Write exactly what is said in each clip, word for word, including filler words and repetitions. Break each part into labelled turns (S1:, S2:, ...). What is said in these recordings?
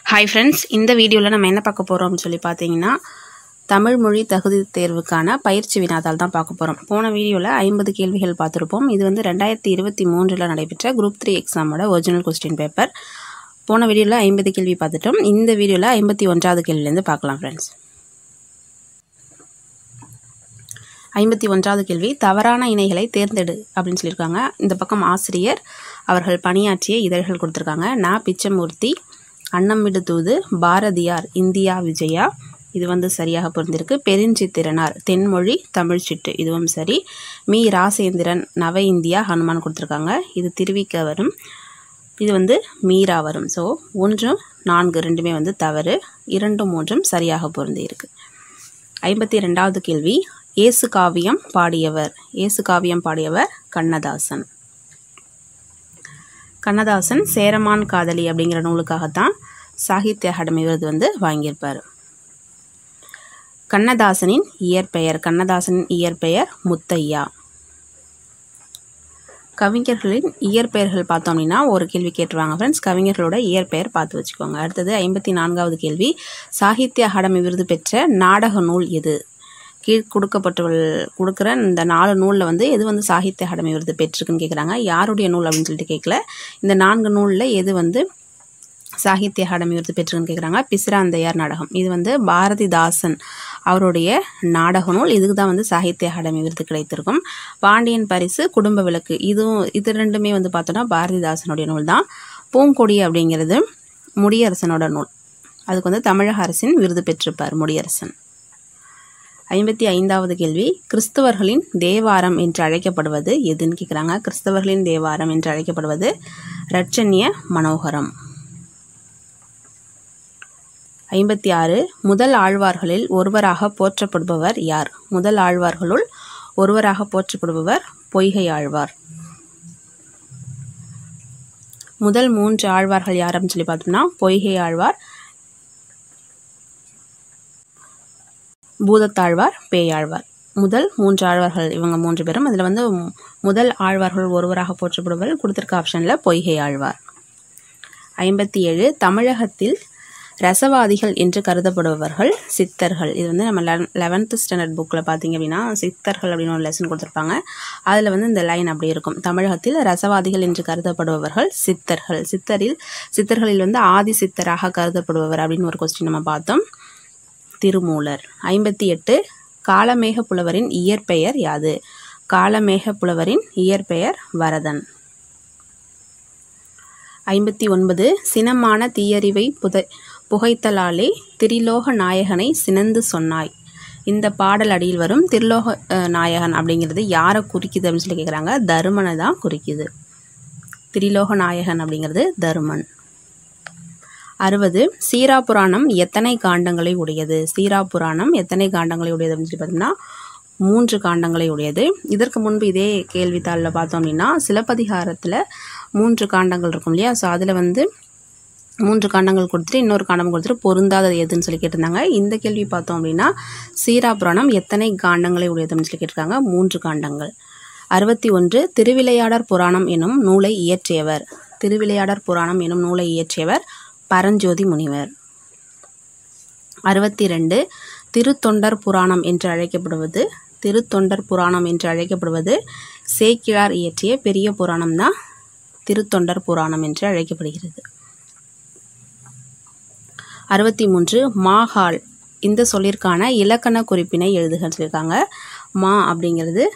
S1: Hi friends, இந்த வீடியோல நம்ம என்ன பார்க்க போறோம்னு சொல்லி பாத்தீங்கன்னா தமிழ் மொழி தகுதி தேர்வுக்கான பயிற்சி வினாத்தாள் தான் பார்க்க போறோம். போன வீடியோல ஐம்பது கேள்விகள் பார்த்திருப்போம். இது வந்து இரண்டாயிரத்து இருபத்தி மூன்று ல நடைபெற்ற குரூப் மூன்று எக்ஸாமோட ஒரிஜினல் क्वेश्चन பேப்பர். போன வீடியோல ஐம்பது கேள்வி பார்த்துட்டோம். இந்த வீடியோல ஐம்பத்தி ஒன்றாவது கேள்வில இருந்து பார்க்கலாம் फ्रेंड्स. ஐம்பத்தி ஒன்றாவது கேள்வி தவறான இணைகளை தேர்ந்தெடு அப்படினு சொல்லிருக்காங்க. இந்த பக்கம் ஆசிரியர் அவர்கள் பணியாற்றிய இதழ்கள் கொடுத்திருக்காங்க. நா பிச்சமூர்த்தி, அன்னமிடு தூது, பாரதியார், இந்தியா விஜயா, இது வந்து சரியாக பொருந்திருக்கு. பெருஞ்சித்திரனார், தென்மொழி, தமிழ் சிட்டு, இதுவும் சரி. மீ ராசேந்திரன், நவ இந்தியா, ஹனுமான் கொடுத்திருக்காங்க. இது திருவிக்க வரும். இது வந்து மீரா வரும். ஸோ ஒன்று நான்கு ரெண்டுமே வந்து தவறு, இரண்டும் மூன்றும் சரியாக பொருந்தி இருக்கு. ஐம்பத்தி இரண்டாவது கேள்வி ஏசு காவியம் பாடியவர். ஏசு காவியம் பாடியவர் கண்ணதாசன். கண்ணதாசன் சேரமான் காதலி அப்படிங்கிற நூலுக்காகத்தான் சாகித்ய அகாடமி விருது வந்து வாங்கியிருப்பார். கண்ணதாசனின் இயற்பெயர். கண்ணதாசனின் இயற்பெயர் முத்தையா. கவிஞர்களின் இயற்பெயர்கள் பார்த்தோம் அப்படின்னா ஒரு கேள்வி கேட்டுருவாங்க ஃப்ரெண்ட்ஸ். கவிஞர்களோட இயற்பெயர் பார்த்து வச்சுக்கோங்க. அடுத்தது ஐம்பத்தி நான்காவது கேள்வி சாகித்ய அகாடமி விருது பெற்ற நாடக நூல் எது? கீழ் கொடுக்கப்பட்டு கொடுக்குற இந்த நாலு நூலில் வந்து எது வந்து சாகித்ய அகாடமி விருது பெற்றிருக்குன்னு கேட்குறாங்க. யாருடைய நூல் அப்படின்னு சொல்லிட்டு கேட்கல. இந்த நான்கு நூலில் எது வந்து சாகித்ய அகாடமி விருது பெற்றிருக்குன்னு கேட்குறாங்க. பிசிராந்தையார் நாடகம், இது வந்து பாரதிதாசன் அவருடைய நாடக நூல். இதுக்கு தான் வந்து சாகித்ய அகாடமி விருது கிடைத்திருக்கும். பாண்டியன் பரிசு, குடும்ப விளக்கு, இதுவும் இது ரெண்டுமே வந்து பார்த்தோன்னா பாரதிதாசனுடைய நூல் தான். பூங்கொடி அப்படிங்கிறது முடியரசனோட நூல். அதுக்கு வந்து தமிழக அரசின் விருது பெற்றிருப்பார் முடியரசன். ஐம்பத்தி ஐந்தாவது கேள்வி கிறிஸ்தவர்களின் தேவாரம் என்று அழைக்கப்படுவது எதுன்னு கேட்குறாங்க. கிறிஸ்தவர்களின் தேவாரம் என்று அழைக்கப்படுவது இரட்சண்ய மனோகரம். ஐம்பத்தி ஆறு முதல் ஆழ்வார்களில் ஒருவராக போற்றப்படுபவர் யார்? முதல் ஆழ்வார்களுள் ஒருவராக போற்றப்படுபவர் பொய்கை ஆழ்வார். முதல் மூன்று ஆழ்வார்கள் யாருன்னு சொல்லி பார்த்தோம்னா பொய்கை ஆழ்வார், பூதத்தாழ்வார், பேயாழ்வார். முதல் மூன்று ஆழ்வார்கள் இவங்க மூன்று பேரும். அதில் வந்து முதல் ஆழ்வார்கள் ஒருவராக போற்றப்படுபவர் கொடுத்திருக்க ஆப்ஷனில் பொய்கை ஆழ்வார். ஐம்பத்தி ஏழு தமிழகத்தில் ரசவாதிகள் என்று கருதப்படுபவர்கள் சித்தர்கள். இது வந்து நம்ம லெவன் லெவன்த்து ஸ்டாண்டர்ட் புக்கில் பார்த்தீங்க அப்படின்னா சித்தர்கள் அப்படின்னு ஒரு லெசன் கொடுத்துருப்பாங்க. அதில் வந்து இந்த லைன் அப்படி இருக்கும். தமிழகத்தில் ரசவாதிகள் என்று கருதப்படுபவர்கள் சித்தர்கள். சித்தரில் சித்தர்களில் வந்து ஆதி சித்தராக கருதப்படுபவர் அப்படின்னு ஒரு கொஸ்டின் நம்ம பார்த்தோம். திருமூலர். ஐம்பத்தி எட்டு காளமேக புலவரின் இயற்பெயர் யாது? காளமேக புலவரின் இயற்பெயர் வரதன். ஐம்பத்தி ஒன்பது சினமான தீயறிவை புதை புகைத்தலாலே திரிலோக நாயகனை சினந்து சொன்னாய். இந்த பாடல் அடியில் வரும் திரிலோக நாயகன் அப்படிங்கிறது யாரை குறிக்குது அப்படின்னு சொல்லி கேட்குறாங்க. தருமனை தான் குறிக்குது. திரிலோக நாயகன் அப்படிங்கிறது தருமன். அறுபது சீரா புராணம் எத்தனை காண்டங்களை உடையது? சீரா புராணம் எத்தனை காண்டங்களை உடையது அப்படின்னு சொல்லி பார்த்தோம்னா மூன்று காண்டங்களை உடையது. இதற்கு முன்பு இதே கேள்வித்தாளில் பார்த்தோம் அப்படின்னா சிலப்பதிகாரத்தில் மூன்று காண்டங்கள் இருக்கும் இல்லையா? ஸோ அதில் வந்து மூன்று காண்டங்கள் கொடுத்துட்டு இன்னொரு காண்டம் கொடுத்துட்டு பொருந்தாதது எதுன்னு சொல்லி கேட்டிருந்தாங்க. இந்த கேள்வி பார்த்தோம் அப்படின்னா சீரா புராணம் எத்தனை காண்டங்களை உடையதுன்னு சொல்லி கேட்டிருக்காங்க. மூன்று காண்டங்கள். அறுபத்தி ஒன்று திருவிளையாடற் புராணம் எனும் நூலை இயற்றியவர். திருவிளையாடற் புராணம் எனும் நூலை இயற்றியவர் பரஞ்சோதி முனிவர். அறுபத்தி ரெண்டு திருத்தொண்டர் புராணம் என்று அழைக்கப்படுவது திருத்தொண்டர் புராணம் என்று அழைக்கப்படுவது சேக்கிழார் இயற்றிய பெரிய புராணம் தான் திருத்தொண்டர் புராணம் என்று அழைக்கப்படுகிறது. அறுபத்தி மூன்று மாகால் இந்த சொல்லிற்கான இலக்கண குறிப்பினை எழுதுகன்னு சொல்லியிருக்காங்க. மா அப்படிங்கிறது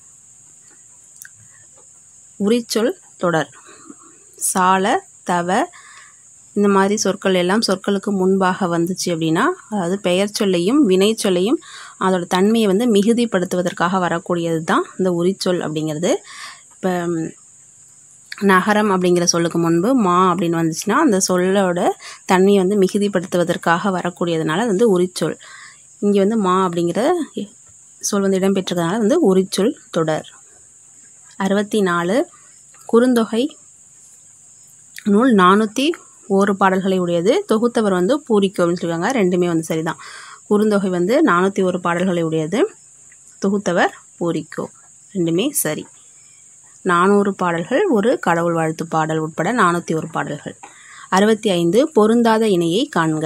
S1: உரிச்சொல் தொடர். சால, தவ இந்த மாதிரி சொற்கள் எல்லாம் சொற்களுக்கு முன்பாக வந்துச்சு அப்படின்னா அதாவது பெயர் சொல்லையும் வினை சொல்லையும் அதோட தன்மையை வந்து மிகுதிப்படுத்துவதற்காக வரக்கூடியது தான் இந்த உரிச்சொல் அப்படிங்கிறது. இப்போ நகரம் அப்படிங்கிற சொல்லுக்கு முன்பு மா அப்படின்னு வந்துச்சுன்னா அந்த சொல்லோட தன்மையை வந்து மிகுதிப்படுத்துவதற்காக வரக்கூடியதுனால அது வந்து உரிச்சொல். இங்கே வந்து மா அப்படிங்கிற சொல் வந்து இடம்பெற்றிருக்கிறதுனால வந்து உரிச்சொல் தொடர். அறுபத்தி நாலு குறுந்தொகை நூல் நானூற்றி ஒரு பாடல்களை உடையது. தொகுத்தவர் வந்து பூரிக்கோ அப்படின்னு சொல்லுவாங்க. ரெண்டுமே வந்து சரிதான். குறுந்தொகை வந்து நானூற்றி ஒரு பாடல்களை உடையது, தொகுத்தவர் பூரிக்கோ, ரெண்டுமே சரி. நானூறு பாடல்கள், ஒரு கடவுள் வாழ்த்து பாடல் உட்பட நானூற்றி ஒரு பாடல்கள். அறுபத்தி ஐந்து பொருந்தாத இணையை காண்க.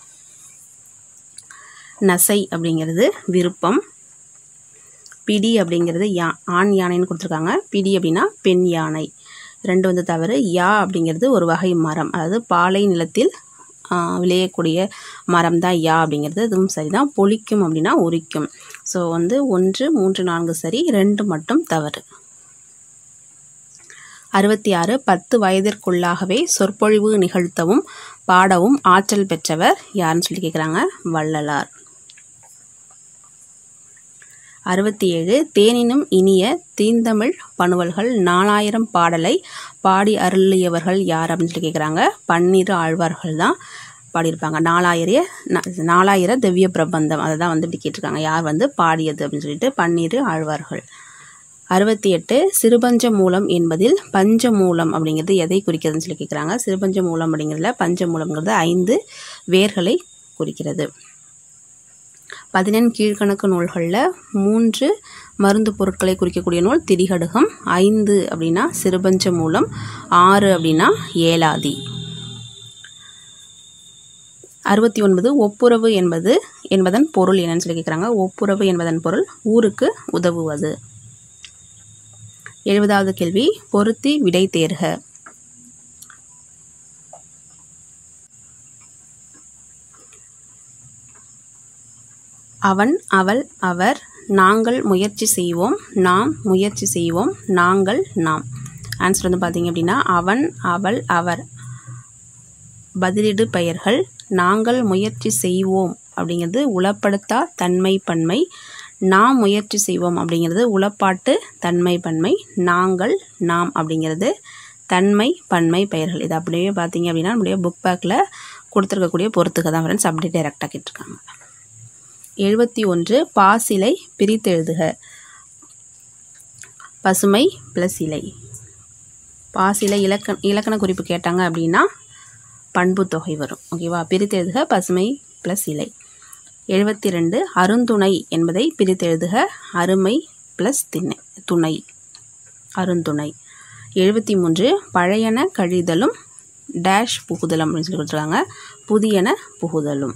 S1: நசை அப்படிங்கிறது விருப்பம், பிடி அப்படிங்கிறது யா ஆண் யானைன்னு கொடுத்துருக்காங்க, பிடி அப்படின்னா பெண் யானை, ரெண்டு வந்து தவறு. யா அப்படிங்கிறது ஒரு வகை மரம், அதாவது பாலை நிலத்தில் விளையக்கூடிய மரம் தான் யா அப்படிங்கிறது, இதுவும் சரிதான். பொழிக்கும் அப்படின்னா உரிக்கும். ஸோ வந்து ஒன்று மூன்று நான்கு சரி, ரெண்டு மட்டும் தவறு. அறுபத்தி ஆறு பத்து வயதிற்குள்ளாகவே சொற்பொழிவு நிகழ்த்தவும் பாடவும் ஆற்றல் பெற்றவர் யாருன்னு சொல்லி கேட்குறாங்க, வள்ளலார். அறுபத்தி ஏழு தேனினும் இனிய தீந்தமிழ் பணுவல்கள் நாலாயிரம் பாடலை பாடி அருளியவர்கள் யார் அப்படின்னு சொல்லி கேட்குறாங்க, பன்னிரு ஆழ்வார்கள் தான் பாடியிருப்பாங்க. நாலாயிர நாலாயிர திவ்ய பிரபந்தம் அதை தான் வந்து இப்படி கேட்டிருக்காங்க, யார் வந்து பாடியது அப்படின்னு சொல்லிட்டு பன்னிரு ஆழ்வார்கள். அறுபத்தி எட்டு சிறுபஞ்ச மூலம் என்பதில் பஞ்ச மூலம் அப்படிங்கிறது எதை குறிக்கிறதுன்னு சொல்லி கேட்குறாங்க. சிறுபஞ்ச மூலம் அப்படிங்கிறதுல பஞ்ச மூலம்ங்கிறது ஐந்து வேர்களை குறிக்கிறது. பதினெண் கீழ்கணக்கு நூல்களில் மூன்று மருந்து பொருட்களை குறிக்கக்கூடிய நூல் திரிகடுகம், ஐந்து அப்படின்னா சிறுபஞ்ச மூலம், ஆறு அப்படின்னா ஏலாதி. அறுபத்தி ஒன்பது ஒப்புரவு என்பது என்பதன் பொருள் என்னன்னு சொல்லி கேட்குறாங்க. ஒப்புரவு என்பதன் பொருள் ஊருக்கு உதவுவது. எழுபதாவது கேள்வி பொருத்தி விடை தேர்க. அவன், அவள், அவர், நாங்கள் முயற்சி செய்வோம், நாம் முயற்சி செய்வோம், நாங்கள் நாம். ஆன்சர் வந்து பார்த்தீங்க அப்படின்னா அவன், அவள், அவர் பதிலீடு பெயர்கள். நாங்கள் முயற்சி செய்வோம் அப்படிங்கிறது உளப்படுத்தா தன்மை பன்மை, நாம் முயற்சி செய்வோம் அப்படிங்கிறது உளப்பாட்டு தன்மை பன்மை, நாங்கள் நாம் அப்படிங்கிறது தன்மை பன்மை பெயர்கள். இது அப்படியே பார்த்தீங்க அப்படின்னா நம்முடைய புக் பேக்கில் கொடுத்துருக்கக்கூடிய பொறுத்துக்க தான் ஃப்ரெண்ட்ஸ், அப்படி டைரெக்டாக கேட்டிருக்காங்க. எழுபத்தி ஒன்று பாசிலை பிரித்தெழுதுக. பசுமை ப்ளஸ் இலை. பாசிலை இலக்க இலக்கண குறிப்பு கேட்டாங்க அப்படின்னா பண்பு தொகை வரும். ஓகேவா, பிரித்தெழுதுக பசுமை ப்ளஸ் இலை. எழுபத்தி ரெண்டு அருந்துணை என்பதை பிரித்தெழுதுக. அருமை ப்ளஸ் திணை துணை, அருந்துணை. எழுபத்தி மூன்று பழையன கழிதலும் டேஷ் புகுதலும் அப்படின்னு சொல்லி கொடுத்துருக்காங்க, புதியன புகுதலும்.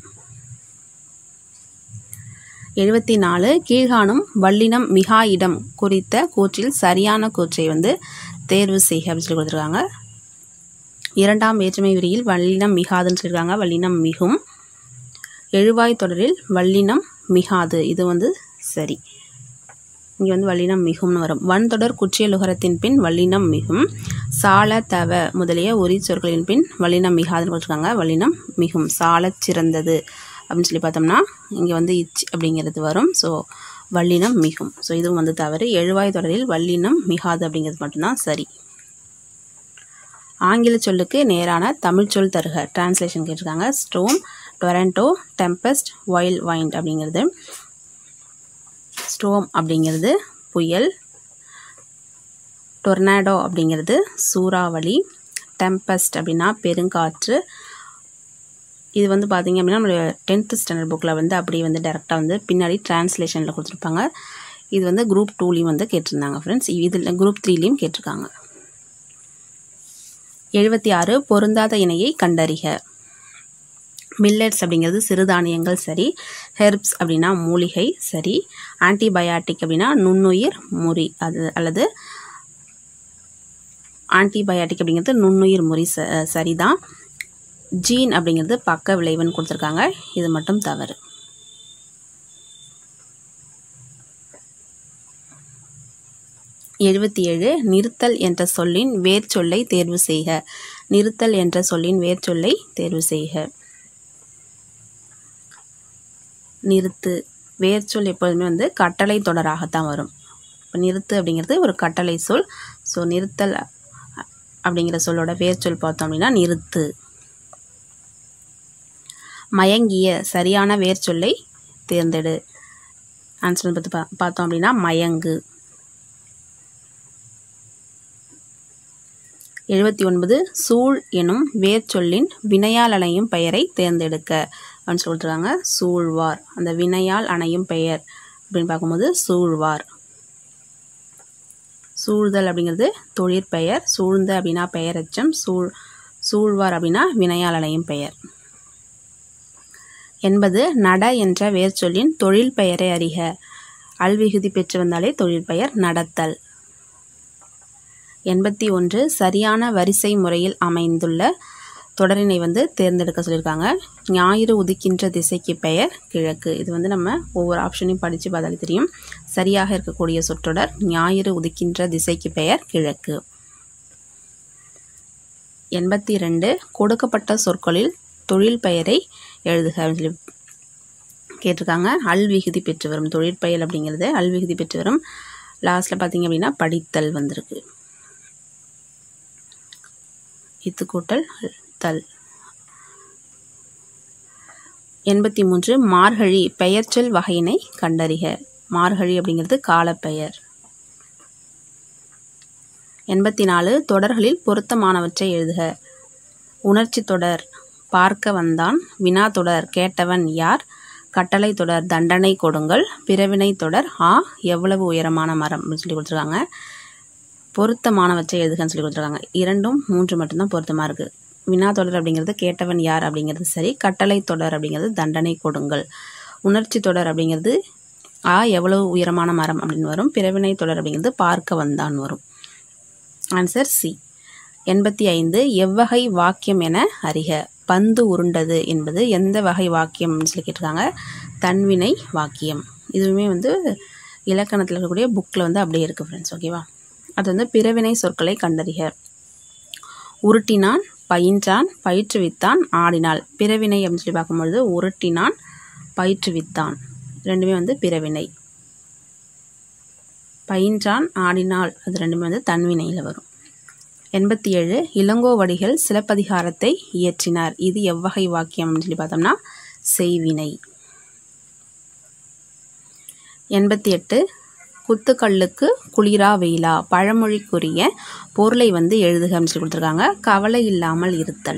S1: எழுபத்தி நாலு கீழ்காணும் வல்லினம் மிகா இடம் குறித்த கூற்றில் சரியான கூற்றை வந்து தேர்வு செய்க அப்படின்னு சொல்லி கொடுத்துருக்காங்க. இரண்டாம் வேற்றுமை விரியில் வல்லினம் மிகாதுன்னு சொல்லியிருக்காங்க, வல்லினம் மிகும். எழுவாய் தொடரில் வல்லினம் மிகாது, இது வந்து சரி. இங்கே வந்து வல்லினம் மிகும்னு வரும். வன் தொடர் குற்றியலுகரத்தின் பின் வல்லினம் மிகும். சால தவ முதலிய உரி சொற்களின் பின் வல்லினம் மிகாதுன்னு கொடுத்துருக்காங்க, வல்லினம் மிகும். சால சிறந்தது அப்படின்னு சொல்லி பார்த்தோம்னா இங்கே வந்து இச் அப்படிங்கிறது வரும். ஸோ வல்லினம் மிகும். ஸோ இதுவும் வந்து தவறு. எழுவாய் தொடரில் வல்லினம் மிகாது அப்படிங்கிறது மட்டும்தான் சரி. ஆங்கில சொல்லுக்கு நேரான தமிழ் சொல் தருக. டிரான்ஸ்லேஷன் கேட்டிருக்காங்க. Storm, tornado, tempest, wild wind அப்படிங்கிறது. ஸ்டோம் அப்படிங்கிறது புயல், டொர்னாடோ அப்படிங்கிறது சூறாவளி, டெம்பஸ்ட் அப்படின்னா பெருங்காற்று. இது வந்து பார்த்திங்க அப்படின்னா நம்மளுடைய டென்த்து ஸ்டாண்டர்ட் புக்கில் வந்து அப்படியே வந்து டேரெக்டாக வந்து பின்னாடி டிரான்ஸ்லேஷனில் கொடுத்துருப்பாங்க. இது வந்து குரூப் டூலேயும் வந்து கேட்டிருந்தாங்க ஃப்ரெண்ட்ஸ், இதில் குரூப் த்ரீலேயும் கேட்டிருக்காங்க. எழுபத்தி ஆறு பொருந்தாத இணையை கண்டறிக. மில்லட்ஸ் அப்படிங்கிறது சிறுதானியங்கள் சரி. ஹெர்ப்ஸ் அப்படின்னா மூலிகை சரி. ஆன்டிபயாட்டிக் அப்படின்னா நுண்ணுயிர் முறி அது அல்லது ஆன்டிபயாட்டிக் அப்படிங்கிறது நுண்ணுயிர் முறி ச சரிதான். ஜீன் அப்படிங்கிறது பக்க விளைவுன்னு கொடுத்துருக்காங்க, இது மட்டும் தவறு. எழுபத்தி ஏழு நிறுத்தல் என்ற சொல்லின் வேர் சொல்லை தேர்வு செய்க. நிறுத்தல் என்ற சொல்லின் வேர் சொல்லை தேர்வு செய்க. நிறுத்து வேர் சொல் எப்போதுமே வந்து கட்டளை தொடராகத்தான் வரும். இப்போ நிறுத்து அப்படிங்கிறது ஒரு கட்டளை சொல். ஸோ நிறுத்தல் அப்படிங்கிற சொல்லோட வேர் சொல் பார்த்தோம் அப்படின்னா நிறுத்து. மயங்கிய சரியான வேர் சொல்லை தேர்ந்தெடு. ஆன்சர் பார்த்து பா பார்த்தோம் அப்படின்னா மயங்கு. எழுபத்தி ஒன்பது சூழ் எனும் வேர் சொல்லின் வினையால் அணையும் பெயரை தேர்ந்தெடுக்க அப்படின்னு சொல்லிட்டுருக்காங்க. சூழ்வார், அந்த வினையால் அணையும் பெயர் அப்படின்னு பார்க்கும்போது சூழ்வார். சூழ்தல் அப்படிங்கிறது தொழிற்பெயர். சூழ்ந்த அப்படின்னா பெயரச்சம். சூழ் சூழ்வார் அப்படின்னா வினையால் அணையும் பெயர். என்பது நட என்ற வேர்ச்சொல்லின் தொழில் பெயரை அறிக. அல்விகுதி பெற்று வந்தாலே தொழில் பெயர் நடத்தல். எண்பத்தி ஒன்று சரியான வரிசை முறையில் அமைந்துள்ள தொடரினை வந்து தேர்ந்தெடுக்க சொல்லியிருக்காங்க. ஞாயிறு உதிக்கின்ற திசைக்கு பெயர் கிழக்கு. இது வந்து நம்ம ஒவ்வொரு ஆப்ஷனையும் படித்து பார்த்தாலே தெரியும். சரியாக இருக்கக்கூடிய சொற்றொடர் ஞாயிறு உதிக்கின்ற திசைக்கு பெயர் கிழக்கு. எண்பத்தி ரெண்டு கொடுக்கப்பட்ட சொற்களில் தொழில் பெயரை எழுதுக அப்படின்னு சொல்லி கேட்டிருக்காங்க. அல்விகுதி பெற்று வரும் தொழிற்பெயல் அப்படிங்கிறது அல்விகுதி பெற்று வரும். லாஸ்ட்டில் பார்த்தீங்க அப்படின்னா படித்தல் வந்திருக்கு. இத்து கூட்டல் தல். எண்பத்தி மூன்று மார்கழி பெயர்ச்சொல் வகையினை கண்டறிக. மார்கழி அப்படிங்கிறது காலப்பெயர். எண்பத்தி நாலு தொடர்களில் பொருத்தமானவற்றை எழுதுக. உணர்ச்சி தொடர் பார்க்க வந்தான். வினா தொடர் கேட்டவன் யார். கட்டளை தொடர் தண்டனை கொடுங்கள். பிறவினை தொடர் ஆ எவ்வளவு உயரமான மரம் அப்படின்னு சொல்லி கொடுத்துருக்காங்க. பொருத்தமானவற்றை எழுதுகன்னு சொல்லி கொடுத்துருக்காங்க. இரண்டும் மூன்று மட்டும்தான் பொருத்தமாக இருக்குது. வினா தொடர் அப்படிங்கிறது கேட்டவன் யார் அப்படிங்கிறது சரி. கட்டளை தொடர் அப்படிங்கிறது தண்டனை கொடுங்கள். உணர்ச்சி தொடர் அப்படிங்கிறது ஆ எவ்வளவு உயரமான மரம் அப்படின்னு வரும். பிறவினை தொடர் அப்படிங்கிறது பார்க்க வந்தான் வரும். Answer C. எண்பத்தி ஐந்து எவ்வகை வாக்கியம் என அறிக. பந்து உருண்டது என்பது எந்த வகை வாக்கியம் அப்படின்னு சொல்லி கேட்டிருக்காங்க. தன்வினை வாக்கியம். இதுவுமே வந்து இலக்கணத்தில் இருக்கக்கூடிய புக்கில் வந்து அப்படியே இருக்குது ஃப்ரெண்ட்ஸ். ஓகேவா. அது வந்து பிறவினை சொற்களை கண்டறிக. உருட்டினான் பயின்றான் பயிற்றுவித்தான் ஆடினாள். பிறவினை அப்படின்னு சொல்லி பார்க்கும்பொழுது உருட்டினான் பயிற்றுவித்தான் ரெண்டுமே வந்து பிறவினை. பயின்றான் ஆடினாள் அது ரெண்டுமே வந்து தன்வினையில் வரும். எண்பத்தி ஏழு இளங்கோவடிகள் சிலப்பதிகாரத்தை இயற்றினார். இது எவ்வகை வாக்கியம் அப்படின்னு சொல்லி பார்த்தோம்னா செய்வினை. எண்பத்தி எட்டு குத்துக்கல்லுக்கு குளிரா வெயிலா பழமொழிக்குரிய பொருளை வந்து எழுதுக அப்படின்னு சொல்லி கொடுத்துருக்காங்க. கவலை இல்லாமல் இருத்தல்.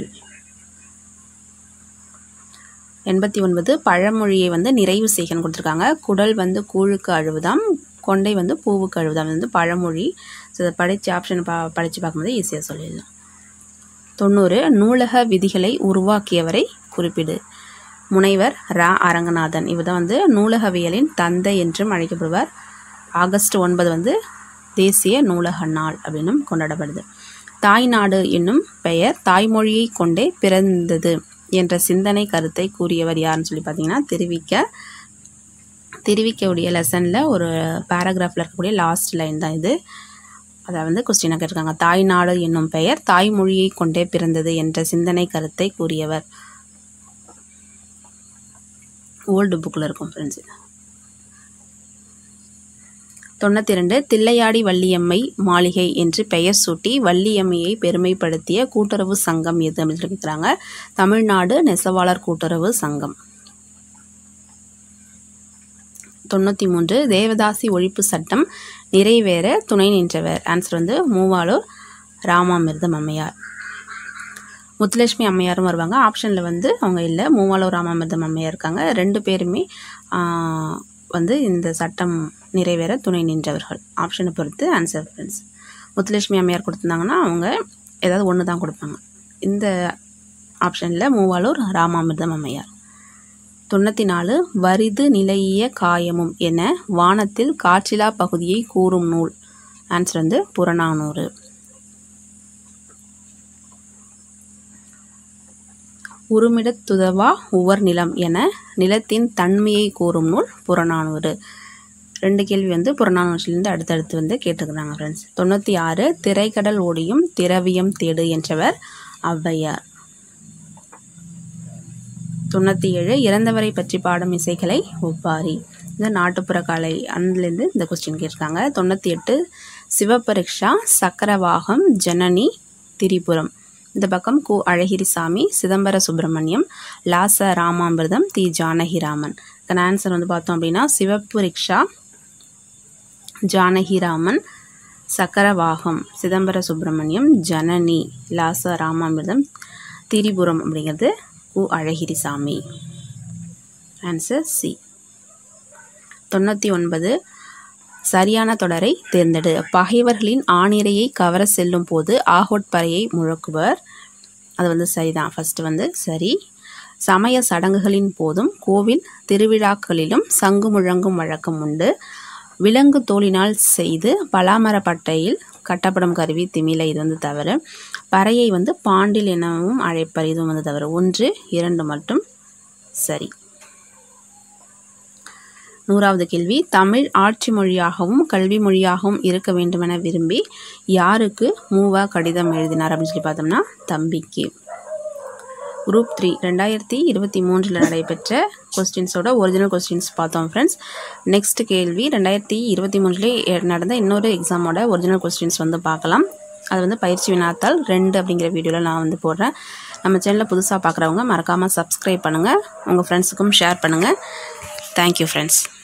S1: எண்பத்தி ஒன்பது பழமொழியை வந்து நிறைவு செய்கன்னு கொடுத்துருக்காங்க. குடல் வந்து கூழுக்கு அழுவுதாம், கொண்டை வந்து பூவுக்கு அழுவுதாம். வந்து பழமொழி. ஸோ இதை படித்து ஆப்ஷன் பா படித்து பார்க்கும்போது ஈஸியாக சொல்லிடலாம். தொண்ணூறு நூலக விதிகளை உருவாக்கியவரை குறிப்பிடு. முனைவர் ரா அரங்கநாதன். இவர் தான் வந்து நூலகவியலின் தந்தை என்றும் அழைக்கப்படுவார். ஆகஸ்ட் ஒன்பது வந்து தேசிய நூலக நாள் அப்படின்னும் கொண்டாடப்படுது. தாய்நாடு என்னும் பெயர் தாய்மொழியை கொண்டே பிறந்தது என்ற சிந்தனை கருத்தை கூறியவர் யாருன்னு சொல்லி பார்த்தீங்கன்னா திருவிக்க. திருவிக்கவுடைய லெசனில் ஒரு பேராகிராஃபில் இருக்கக்கூடிய லாஸ்ட் லைன் தான் இது. அதை வந்து கொஸ்டினாக கேட்டிருக்காங்க. தாய்நாடு என்னும் பெயர் தாய்மொழியை கொண்டே பிறந்தது என்ற சிந்தனை கருத்தை கூறியவர். ஓல்டு புக்கில் இருக்கும் ஃப்ரெண்ட்ஸ். தொண்ணூற்றி ரெண்டு தில்லையாடி வள்ளியம்மை மாளிகை என்று பெயர் சூட்டி வள்ளியம்மையை பெருமைப்படுத்திய கூட்டுறவு சங்கம் எது அப்படின்னு சொல்லி கேட்குறாங்க. தமிழ்நாடு நெசவாளர் கூட்டுறவு சங்கம். தொண்ணூற்றி மூன்று தேவதாசி ஒழிப்பு சட்டம் நிறைவேற துணை நின்றவர். ஆன்சர் வந்து மூவாளூர் ராமாமிர்தம் அம்மையார். முத்துலட்சுமி அம்மையாரும் வருவாங்க. ஆப்ஷனில் வந்து அவங்க இல்லை, மூவாளூர் ராமாமிர்தம் அம்மையார் இருக்காங்க. ரெண்டு பேருமே வந்து இந்த சட்டம் நிறைவேற துணை நின்றவர்கள். ஆப்ஷனை பொறுத்து ஆன்சர் ஃப்ரெண்ட்ஸ். முத்துலட்சுமி அம்மையார் கொடுத்துருந்தாங்கன்னா அவங்க ஏதாவது ஒன்று தான் கொடுப்பாங்க. இந்த ஆப்ஷனில் மூவாளூர் ராமாமிர்தம் அம்மையார். தொண்ணூற்றி நாலு வரிது நிலையிய காயமும் என வானத்தில் காற்றிலா பகுதியை கூறும் நூல். ஆன்சர் வந்து புறநானூறு. உருமிடத்துதவா உவர் நிலம் என நிலத்தின் தன்மையை கூறும் நூல் புறநானூறு. ரெண்டு கேள்வி வந்து புறநானூற்றிலிருந்து அடுத்தடுத்து வந்து கேட்டுக்கிறாங்க ஃப்ரெண்ட்ஸ். தொண்ணூற்றி ஆறு திரைக்கடல் ஓடியும் திரவியம் தேடு என்றவர் ஔவையார். தொண்ணூற்றி ஏழு இறந்தவரை பற்றி பாடும் இசைகளை ஒப்பாரி. இந்த நாட்டுப்புற கலை அதுலேருந்து இந்த கொஸ்டின் கேட்டிருக்காங்க. தொண்ணூற்றி எட்டு சிவபரீட்சா சக்கரவாகம் ஜனனி திரிபுரம். இந்த பக்கம் கு அழகிரிசாமி சிதம்பர சுப்பிரமணியம் லாச ராமாமிர்தம் தி ஜானகிராமன். இதுக்கான ஆன்சர் வந்து பார்த்தோம் அப்படின்னா சிவபரீட்சா ஜானகிராமன் சக்கரவாகம் சிதம்பர சுப்பிரமணியம் ஜனனி லாச ராமாமிர்தம் திரிபுரம் அப்படிங்கிறது கு அழகிரிசாமி. Answer C. தொண்ணூற்றி ஒன்பது சரியான தொடரை தேர்ந்தெடு. பகைவர்களின் ஆணிரையை கவர செல்லும் போது ஆகோட்பறையை முழக்குவர். அது வந்து சரிதான். ஃபஸ்ட்டு வந்து சரி. சமய சடங்குகளின் போதும் கோவில் திருவிழாக்களிலும் சங்கு முழங்கும் வழக்கம் உண்டு. விலங்கு தோலினால் செய்து பலாமரப்பட்டையில் கட்டப்படும் கருவி திமிலை, இது வந்து தவறு. பறையை வந்து பாண்டில் எனவும் அழைப்பர், இதுவும் வந்து தவறு. ஒன்று இரண்டு மட்டும் சரி. நூறாவது கேள்வி, தமிழ் ஆட்சி மொழியாகவும் கல்வி மொழியாகவும் இருக்க வேண்டுமென விரும்பி யாருக்கு மூவா கடிதம் எழுதினார் அப்படின்னு சொல்லி பார்த்தோம்னா தம்பிக்கு. குரூப் த்ரீ ரெண்டாயிரத்தி இருபத்தி மூன்றில் நடைபெற்ற கொஸ்டின்ஸோட ஒரிஜினல் கொஸ்டின்ஸ் பார்த்தோம் ஃப்ரெண்ட்ஸ். நெக்ஸ்ட் கேள்வி ரெண்டாயிரத்தி இருபத்தி மூன்றுலேயே நடந்த இன்னொரு எக்ஸாமோட ஒரிஜினல் கொஸ்டின்ஸ் வந்து பார்க்கலாம். அது வந்து பயிற்சி வினாத்தாள் ரெண்டு அப்படிங்கிற வீடியோவில் நான் வந்து போடுறேன். நம்ம சேனலில் புதுசாக பார்க்குறவங்க மறக்காமல் சப்ஸ்கிரைப் பண்ணுங்கள், உங்கள் ஃப்ரெண்ட்ஸுக்கும் ஷேர் பண்ணுங்கள். Thank you friends.